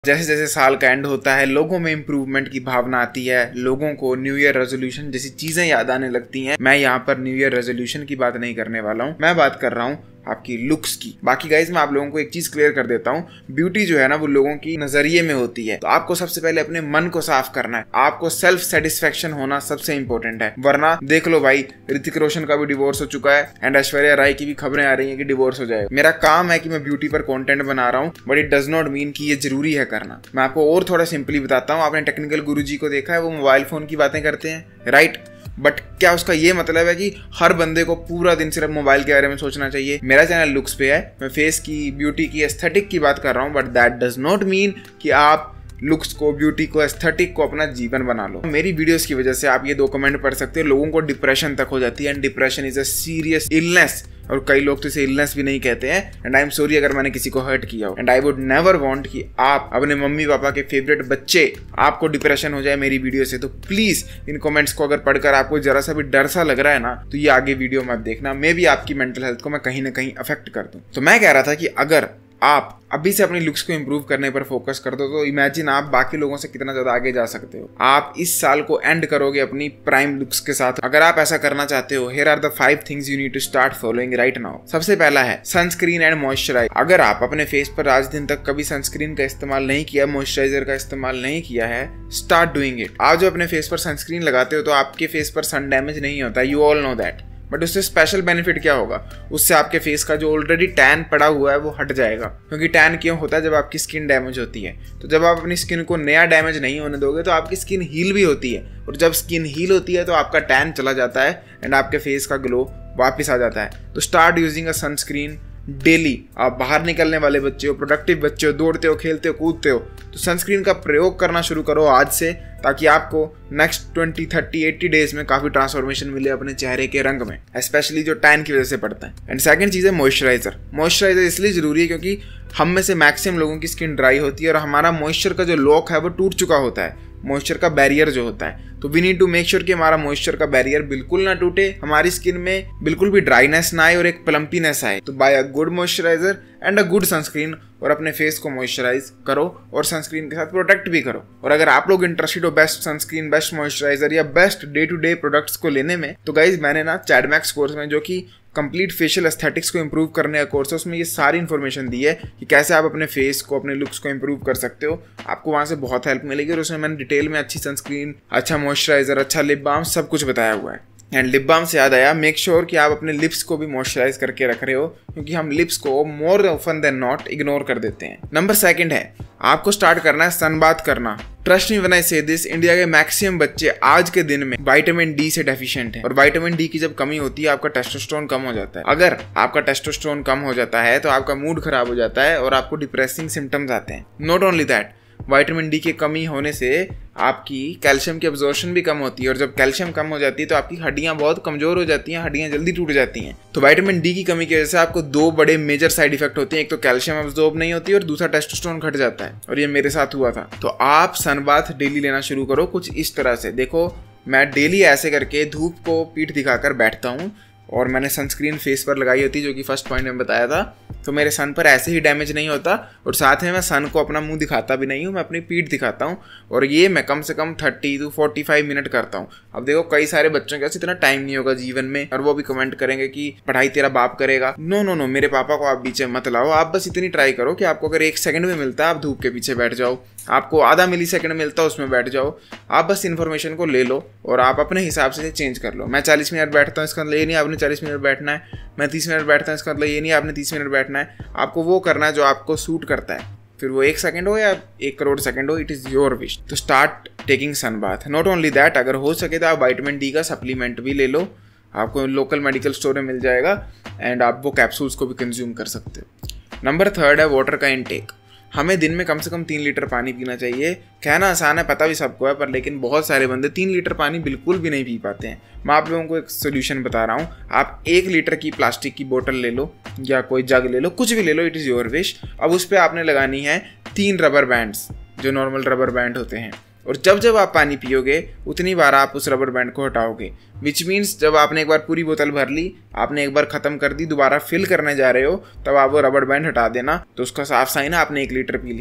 जैसे जैसे साल का एंड होता है लोगों में इंप्रूवमेंट की भावना आती है, लोगों को न्यू ईयर रेजोल्यूशन जैसी चीजें याद आने लगती हैं। मैं यहाँ पर न्यू ईयर रेजोल्यूशन की बात नहीं करने वाला हूँ, मैं बात कर रहा हूँ आपकी लुक्स की। बाकी गाइज मैं आप लोगों को एक चीज क्लियर कर देता हूँ, ब्यूटी जो है ना वो लोगों की नजरिए में होती है। तो आपको सबसे पहले अपने मन को साफ करना है, आपको सेल्फ सेटिस्फेक्शन होना सबसे इंपॉर्टेंट है। वरना देख लो भाई, ऋतिक रोशन का भी डिवोर्स हो चुका है एंड ऐश्वर्या राय की भी खबरें आ रही है कि डिवोर्स हो जाएगा। मेरा काम है कि मैं ब्यूटी पर कंटेंट बना रहा हूँ, but it does not mean कि ये जरूरी है करना। मैं आपको और थोड़ा सिंपली बताता हूँ। आपने टेक्निकल गुरुजी को देखा है, वो मोबाइल फोन की बातें करते हैं, राइट? बट क्या उसका ये मतलब है कि हर बंदे को पूरा दिन सिर्फ मोबाइल के बारे में सोचना चाहिए? मेरा चैनल लुक्स पे है, मैं फेस की, ब्यूटी की, एस्थेटिक की बात कर रहा हूँ, but that does not mean कि आप लुक्स को, ब्यूटी को, एस्थेटिक को अपना जीवन बना लो। मेरी वीडियोस की वजह से आप ये 2 कमेंट पढ़ सकते हो, लोगों को डिप्रेशन तक हो जाती है and depression is a serious illness. और कई लोग तो इसे इलनेस भी नहीं कहते हैं एंड आई एम सॉरी अगर मैंने किसी को हर्ट किया हो। And I would never want कि आप अपने मम्मी पापा के फेवरेट बच्चे आपको डिप्रेशन हो जाए मेरी वीडियो से। तो प्लीज इन कमेंट्स को अगर पढ़कर आपको जरा सा भी डर सा लग रहा है ना, तो ये आगे वीडियो मत देखना। मे भी आपकी मेंटल हेल्थ को मैं कहीं ना कहीं अफेक्ट कर दूं। तो मैं कह रहा था कि अगर आप अभी से अपनी लुक्स को इंप्रूव करने पर फोकस कर दो तो इमेजिन आप बाकी लोगों से कितना ज्यादा आगे जा सकते हो। आप इस साल को एंड करोगे अपनी प्राइम लुक्स के साथ। अगर आप ऐसा करना चाहते हो, here are the 5 things you need to start following right now. सबसे पहला है सनस्क्रीन एंड मॉइस्चराइज। अगर आप अपने फेस पर आज दिन तक कभी सनस्क्रीन का इस्तेमाल नहीं किया, मॉइस्चराइजर का इस्तेमाल नहीं किया है, स्टार्ट डूइंग इट। आप जो अपने फेस पर सनस्क्रीन लगाते हो तो आपके फेस पर सन डैमेज नहीं होता, you all know that. But उससे स्पेशल बेनिफिट क्या होगा? उससे आपके फेस का जो ऑलरेडी टैन पड़ा हुआ है वो हट जाएगा। क्योंकि टैन क्यों होता है? जब आपकी स्किन डैमेज होती है। तो जब आप अपनी स्किन को नया डैमेज नहीं होने दोगे तो आपकी स्किन हील भी होती है, और जब स्किन हील होती है तो आपका टैन चला जाता है एंड आपके फेस का ग्लो वापस आ जाता है। तो start using a sunscreen daily. आप बाहर निकलने वाले बच्चे हो, प्रोडक्टिव बच्चे हो, दौड़ते हो, खेलते हो, कूदते हो, तो सनस्क्रीन का प्रयोग करना शुरू करो आज से, ताकि आपको नेक्स्ट 20, 30, 80 डेज में काफी ट्रांसफॉर्मेशन मिले अपने चेहरे के रंग में, स्पेशली जो टैन की वजह से पड़ता है। एंड सेकंड चीज है मॉइस्चराइजर। मॉइस्चराइजर इसलिए जरूरी है क्योंकि हम में से मैक्सिमम लोगों की स्किन ड्राई होती है और हमारा मॉइस्चर का जो लॉक है वो टूट चुका होता है, मॉइस्चर का बैरियर जो होता है। तो we need to make sure कि हमारा मॉइस्चर का बैरियर बिल्कुल ना टूटे, हमारी स्किन में बिल्कुल भी ड्राइनेस ना आए और एक प्लम्पीनेस आए। तो buy a good moisturiser and a good sunscreen, और अपने फेस को मॉइस्चराइज करो और सनस्क्रीन के साथ प्रोटेक्ट भी करो। और अगर आप लोग इंटरेस्टेड हो बेस्ट सनस्क्रीन, बेस्ट मॉइस्चराइजर या best day to day products को लेने में, तो गाइज मैंने ना चैडमैक्स कोर्स में, जो कि कंप्लीट फेशियल एस्थेटिक्स को इंप्रूव करने का कोर्स है, उसमें ये सारी इन्फॉर्मेशन दी है कि कैसे आप अपने फेस को, अपने लुक्स को इंप्रूव कर सकते हो। आपको वहाँ से बहुत हेल्प मिलेगी और उसमें मैंने डिटेल में अच्छी सनस्क्रीन, अच्छा मॉइस्चराइजर, अच्छा लिप बाम, सब कुछ बताया हुआ है। एंड लिप बाम से याद आया, मेक श्योर कि आप अपने लिप्स को भी मॉइस्चराइज करके रख रहे हो, क्योंकि हम लिप्स को more often than not ignore कर देते हैं। नंबर 2 है, आपको स्टार्ट करना है सनबाथ करना। ट्रस्ट मी व्हेन आई से दिस, इंडिया के मैक्सिमम बच्चे आज के दिन में विटामिन डी से डेफिशिएंट है, और विटामिन डी की जब कमी होती है आपका टेस्टोस्टेरोन कम हो जाता है। अगर आपका टेस्टोस्टेरोन कम हो जाता है तो आपका मूड खराब हो जाता है और आपको डिप्रेसिंग सिम्टम्स आते हैं। Not only that, vitamin D की कमी होने से आपकी कैल्शियम की एब्जॉर्प्शन भी कम होती है, और जब कैल्शियम कम हो जाती है तो आपकी हड्डियां बहुत कमजोर हो जाती हैं, हड्डियां जल्दी टूट जाती हैं। तो विटामिन डी की कमी की वजह से आपको 2 बड़े मेजर साइड इफेक्ट होते हैं, एक तो कैल्शियम एब्जॉर्ब नहीं होती और दूसरा टेस्टोस्टेरोन घट जाता है, और ये मेरे साथ हुआ था। तो आप सनबाथ डेली लेना शुरू करो कुछ इस तरह से। देखो, मैं डेली ऐसे करके धूप को पीठ दिखाकर बैठता हूँ, और मैंने सनस्क्रीन फेस पर लगाई होती है, जो कि फर्स्ट पॉइंट में बताया था। तो मेरे सन पर ऐसे ही डैमेज नहीं होता, और साथ में मैं सन को अपना मुंह दिखाता भी नहीं हूँ, मैं अपनी पीठ दिखाता हूँ, और ये मैं कम से कम 30 to 45 मिनट करता हूँ। अब देखो, कई सारे बच्चों के पास इतना टाइम नहीं होगा जीवन में, और वो भी कमेंट करेंगे कि पढ़ाई तेरा बाप करेगा। नो नो नो, मेरे पापा को आप बीच में मत लाओ। आप बस इतनी ट्राई करो कि आपको अगर 1 सेकंड में मिलता है, आप धूप के पीछे बैठ जाओ। आपको आधा मिली सेकंड मिलता है, उसमें बैठ जाओ। आप बस इन्फॉर्मेशन को ले लो और आप अपने हिसाब से चेंज कर लो। मैं 40 मिनट बैठता हूँ, इसका मतलब ये नहीं आपने 40 मिनट बैठना है। मैं 30 मिनट बैठता हूँ, इसका मतलब ये नहीं आपने 30 मिनट बैठना है। आपको वो करना है जो आपको सूट करता है, फिर वो 1 सेकंड हो या 1 करोड़ सेकंड हो, इट इज़ योर विश। तो start taking sun bath. Not only that, अगर हो सके तो आप विटामिन डी का सप्लीमेंट भी ले लो, आपको लोकल मेडिकल स्टोर में मिल जाएगा, एंड आप वो कैप्सूल्स को भी कंज्यूम कर सकते हो। नंबर 3 है वाटर का इनटेक। हमें दिन में कम से कम 3 लीटर पानी पीना चाहिए। कहना आसान है, पता भी सबको है, पर लेकिन बहुत सारे बंदे 3 लीटर पानी बिल्कुल भी नहीं पी पाते हैं। मैं आप लोगों को एक सोल्यूशन बता रहा हूँ। आप 1 लीटर की प्लास्टिक की बोतल ले लो या कोई जग ले लो, कुछ भी ले लो, इट इज़ योर विश। अब उस पर आपने लगानी है 3 रबर बैंड्स, जो नॉर्मल रबर बैंड होते हैं, और जब जब आप पानी पियोगे उतनी बार आप उस रबर बैंड को हटाओगे। विच मीन्स जब आपने एक बार पूरी बोतल भर ली, आपने एक बार खत्म कर दी, दोबारा फिल करने जा रहे हो, तब आप वो रबर बैंड हटा देना। तो उसका साफ साइन है आपने 1 लीटर पी लिया।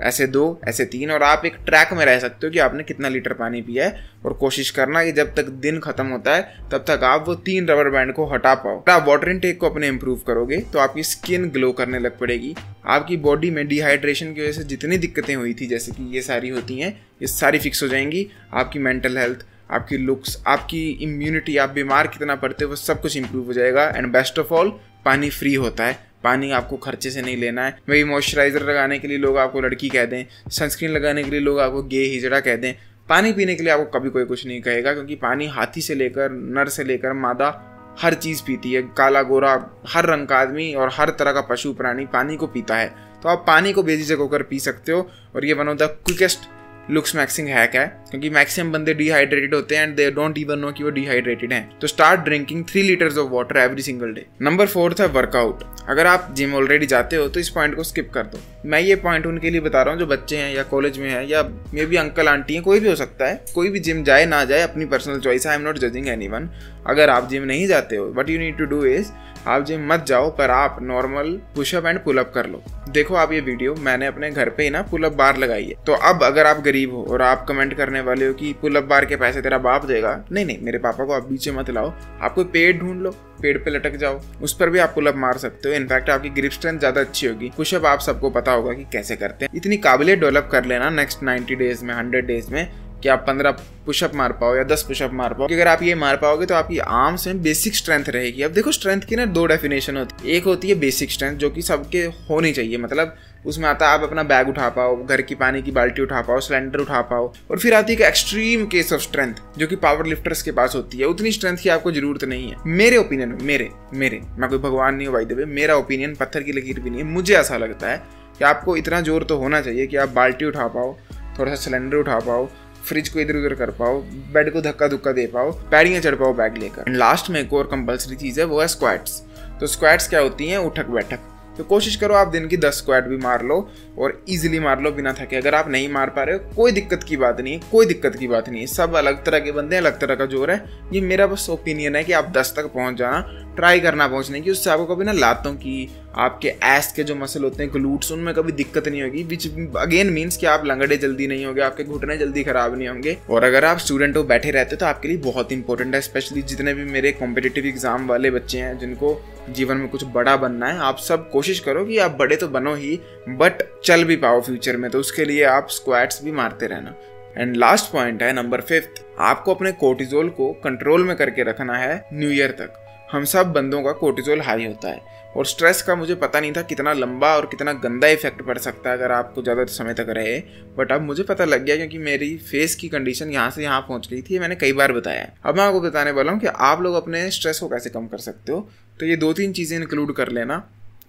ऐसे 2, ऐसे 3, और आप एक ट्रैक में रह सकते हो कि आपने कितना लीटर पानी पिया है। और कोशिश करना कि जब तक दिन खत्म होता है तब तक आप वो 3 रबर बैंड को हटा पाओ। आप वाटर इनटेक को अपने इंप्रूव करोगे तो आपकी स्किन ग्लो करने लग पड़ेगी। आपकी बॉडी में डिहाइड्रेशन की वजह से जितनी दिक्कतें हुई थी, जैसे कि ये सारी होती हैं, ये सारी फिक्स हो जाएंगी। आपकी मेंटल हेल्थ, आपकी लुक्स, आपकी इम्यूनिटी, आप बीमार कितना पड़ते हो, वो सब कुछ इंप्रूव हो जाएगा। एंड बेस्ट ऑफ ऑल, पानी फ्री होता है। पानी आपको खर्चे से नहीं लेना है। वही मॉइस्चराइजर लगाने के लिए लोग आपको लड़की कह दें, सनस्क्रीन लगाने के लिए लोग आपको गे हिजड़ा कह दें, पानी पीने के लिए आपको कभी कोई कुछ नहीं कहेगा, क्योंकि पानी हाथी से लेकर नर से लेकर मादा हर चीज़ पीती है। काला गोरा हर रंग का आदमी और हर तरह का पशु प्राणी पानी को पीता है। तो आप पानी को बेझिझक होकर पी सकते हो। और ये one of the quickest looks maxing hack है, क्योंकि मैक्सिमम बंदे डिहाइड्रेटेड होते हैं and they don't even know कि वो डिहाइड्रेटेड हैं। तो start drinking 3 litres of water every single day. Number 4 है वर्कआउट। अगर आप जिम ऑलरेडी जाते हो तो इस पॉइंट को स्किप कर दो। मैं ये पॉइंट उनके लिए बता रहा हूँ जो बच्चे हैं या कॉलेज में हैं या मे बी अंकल आंटी हैं, कोई भी हो सकता है। कोई भी जिम जाए ना जाए, अपनी पर्सनल चॉइस है। I am not judging anyone. अगर आप जिम नहीं जाते हो, what you need to do is, आप जिम मत जाओ पर आप नॉर्मल पुशअप एंड पुलअप कर लो। देखो आप ये वीडियो मैंने अपने घर पे ही ना पुलअप बार लगाई है। तो अब अगर आप गरीब हो और आप कमेंट करने वाले हो कि पुलअप बार के पैसे तेरा बाप देगा, नहीं, मेरे पापा को आप बीच में मत लाओ। आप कोई पेड़ ढूंढ लो, पेड़ पे लटक जाओ, उस पर भी आप पुलअप मार सकते हो। इनफैक्ट आपकी ग्रिप स्ट्रेंथ ज्यादा अच्छी होगी। पुशअप आप सबको पता होगा कि कैसे करते हैं। इतनी काबिलियत डेवलप कर लेना नेक्स्ट 90 डेज में, 100 डेज में, कि आप 15 पुशअप मार पाओ या 10 पुशअप मार पाओ। अगर आप ये मार पाओगे तो आपकी आर्म्स में बेसिक स्ट्रेंथ रहेगी। अब देखो स्ट्रेंथ की ना 2 डेफिनेशन होती है। एक होती है बेसिक स्ट्रेंथ, जो कि सबके होनी चाहिए, मतलब उसमें आता है आप अपना बैग उठा पाओ, घर की पानी की बाल्टी उठा पाओ, सिलेंडर उठा पाओ। और फिर आती है एक एक्सट्रीम केस ऑफ स्ट्रेंथ, जो कि पावर लिफ्टर्स के पास होती है। उतनी स्ट्रेंथ की आपको जरूरत नहीं है मेरे ओपिनियन में। मेरे मैं कोई भगवान नहीं हूँ भाई देवे, मेरा ओपिनियन पत्थर की लकीर भी नहीं है। मुझे ऐसा लगता है कि आपको इतना जोर तो होना चाहिए कि आप बाल्टी उठा पाओ, थोड़ा सा सिलेंडर उठा पाओ, फ्रिज को इधर उधर कर पाओ, बेड को धक्का धुक्का दे पाओ, पैड़ियाँ चढ़ पाओ बैग लेकर। एंड लास्ट में एक और कंपल्सरी चीज़ है, वो है स्क्वाट्स। तो स्क्वाट्स क्या होती हैं? उठक बैठक। तो कोशिश करो आप दिन की 10 स्क्वाट भी मार लो और इजीली मार लो बिना थके। अगर आप नहीं मार पा रहे हो, कोई दिक्कत की बात नहीं है, कोई दिक्कत की बात नहीं है। सब अलग तरह के बंदे हैं, अलग तरह का जोर है। ये मेरा बस ओपिनियन है कि आप 10 तक पहुंच जाना, ट्राई करना पहुंचने की। उससे आपको कभी ना लातों की, आपके एस के जो मसल होते हैं ग्लूट्स, उनमें कभी दिक्कत नहीं होगी। विच अगेन मीन्स कि आप लंगड़े जल्दी नहीं होंगे, आपके घुटने जल्दी खराब नहीं होंगे। और अगर आप स्टूडेंट हो, बैठे रहते हो, तो आपके लिए बहुत इंपॉर्टेंट है। स्पेशली जितने भी मेरे कॉम्पिटिटिव एग्जाम वाले बच्चे हैं जिनको जीवन में कुछ बड़ा बनना है, आप सब कोशिश करो कि आप बड़े तो बनो ही, बट चल भी पाओ फ्यूचर में। तो उसके लिए आप स्क्वाट्स भी मारते रहना। एंड लास्ट पॉइंट है नंबर 5, आपको अपने कोर्टिजोल को कंट्रोल में करके रखना है न्यू ईयर तक। हम सब बंदों का कोर्टिजोल हाई होता है और स्ट्रेस का मुझे पता नहीं था कितना लंबा और कितना गंदा इफेक्ट पड़ सकता है अगर आपको ज़्यादा समय तक रहे। बट अब मुझे पता लग गया, क्योंकि मेरी फेस की कंडीशन यहाँ से यहाँ पहुँच गई थी। मैंने कई बार बताया है। अब मैं आपको बताने वाला हूँ कि आप लोग अपने स्ट्रेस को कैसे कम कर सकते हो। तो ये 2-3 चीज़ें इंक्लूड कर लेना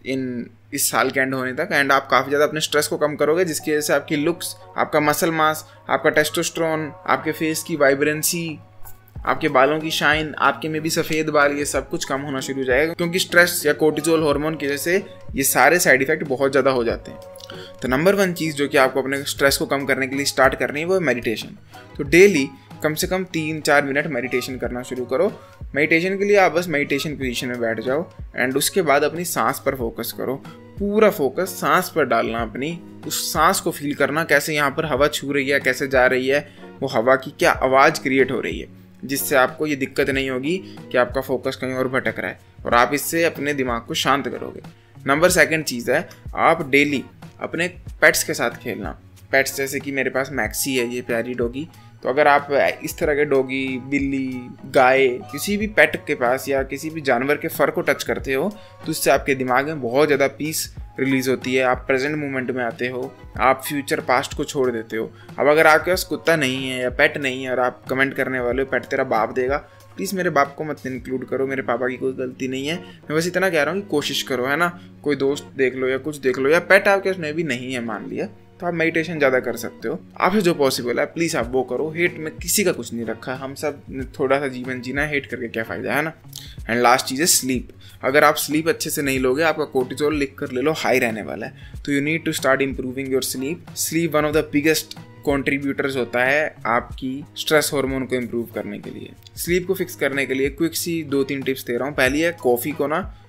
इस साल के एंड होने तक, एंड आप काफ़ी ज़्यादा अपने स्ट्रेस को कम करोगे, जिसकी वजह से आपकी लुक्स, आपका मसल मास, आपका टेस्टोस्टेरोन, आपके फेस की वाइब्रेंसी, आपके बालों की शाइन, आपके में भी सफ़ेद बाल, ये सब कुछ कम होना शुरू हो जाएगा। क्योंकि स्ट्रेस या कोर्टिजोल हार्मोन की वजह से ये सारे साइड इफेक्ट बहुत ज़्यादा हो जाते हैं। तो नंबर 1 चीज़ जो कि आपको अपने स्ट्रेस को कम करने के लिए स्टार्ट करनी है वो है मेडिटेशन। तो डेली कम से कम 3-4 मिनट मेडिटेशन करना शुरू करो। मेडिटेशन के लिए आप बस मेडिटेशन पोजीशन में बैठ जाओ एंड उसके बाद अपनी सांस पर फोकस करो। पूरा फोकस सांस पर डालना, अपनी उस सांस को फील करना, कैसे यहाँ पर हवा छू रही है, कैसे जा रही है, वो हवा की क्या आवाज़ क्रिएट हो रही है, जिससे आपको ये दिक्कत नहीं होगी कि आपका फोकस कहीं और भटक रहा है, और आप इससे अपने दिमाग को शांत करोगे। नंबर 2 चीज़ है, आप डेली अपने पेट्स के साथ खेलना। पेट्स जैसे कि मेरे पास मैक्सी है, ये प्यारी डॉगी। तो अगर आप इस तरह के डॉगी, बिल्ली, गाय, किसी भी पेट के पास या किसी भी जानवर के फर को टच करते हो तो उससे आपके दिमाग में बहुत ज़्यादा पीस रिलीज़ होती है। आप प्रेजेंट मोमेंट में आते हो, आप फ्यूचर पास्ट को छोड़ देते हो। अब अगर आपके पास कुत्ता नहीं है या पेट नहीं है और आप कमेंट करने वाले हो पेट तेरा बाप देगा, प्लीज़ मेरे बाप को मत इंक्लूड करो, मेरे पापा की कोई गलती नहीं है। मैं बस इतना कह रहा हूँ कि कोशिश करो, है ना। कोई दोस्त देख लो या कुछ देख लो, या पेट आपके उसमें भी नहीं है मान लिया, तो आप मेडिटेशन ज़्यादा कर सकते हो। आपसे जो पॉसिबल है प्लीज़ आप वो करो। हेट में किसी का कुछ नहीं रखा, हम सब थोड़ा सा जीवन जीना है, हेट करके क्या फ़ायदा, है ना। एंड लास्ट चीज़ है स्लीप। अगर आप स्लीप अच्छे से नहीं लोगे, आपका कोर्टिसोल लिख कर ले लो हाई रहने वाला है। तो you need to start improving your sleep. Sleep one of the biggest contributors होता है आपकी स्ट्रेस हार्मोन को इम्प्रूव करने के लिए। स्लीप को फिक्स करने के लिए क्विक सी 2-3 टिप्स दे रहा हूँ। पहली है, कॉफ़ी को ना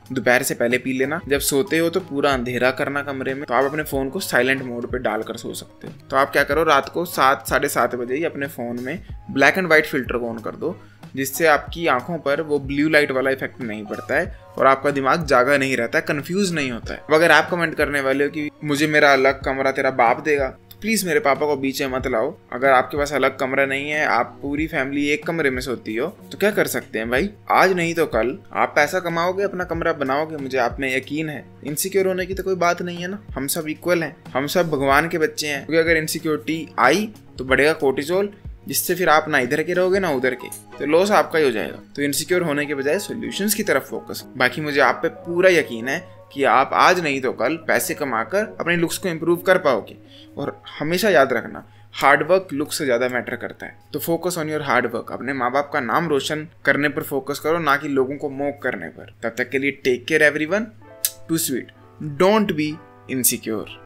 दोपहर से पहले पी लेना। जब सोते हो तो पूरा अंधेरा करना कमरे में, तो आप अपने फोन को साइलेंट मोड पे डालकर सो सकते हो। तो आप क्या करो, रात को 7 साढ़े 7 बजे ही अपने फोन में ब्लैक एंड व्हाइट फिल्टर को ऑन कर दो, जिससे आपकी आंखों पर वो ब्लू लाइट वाला इफेक्ट नहीं पड़ता है और आपका दिमाग जागा नहीं रहता है, कंफ्यूज नहीं होता है। अगर आप कमेंट करने वाले हो कि मुझे मेरा अलग कमरा तेरा बाप देगा, तो प्लीज मेरे पापा को बीच में मत लाओ। अगर आपके पास अलग कमरा नहीं है, आप पूरी फैमिली एक कमरे में सोती हो, तो क्या कर सकते हैं भाई, आज नहीं तो कल आप पैसा कमाओगे, अपना कमरा बनाओगे, मुझे आप में यकीन है। इनसिक्योर होने की तो कोई बात नहीं है ना, हम सब इक्वल हैं, हम सब भगवान के बच्चे हैं। क्योंकि अगर इनसिक्योरिटी आई तो बढ़ेगा कोर्टिसोल, जिससे फिर आप ना इधर के रहोगे ना उधर के, तो लॉस आपका ही हो जाएगा। तो इनसिक्योर होने के बजाय सॉल्यूशंस की तरफ फोकस। बाकी मुझे आप पे पूरा यकीन है कि आप आज नहीं तो कल पैसे कमाकर अपने लुक्स को इम्प्रूव कर पाओगे। और हमेशा याद रखना, हार्डवर्क लुक से ज़्यादा मैटर करता है। तो फोकस ऑन योर हार्डवर्क। अपने माँ बाप का नाम रोशन करने पर फोकस करो, ना कि लोगों को मोक करने पर। तब तक के लिए take care everyone, too sweet, don't be insecure.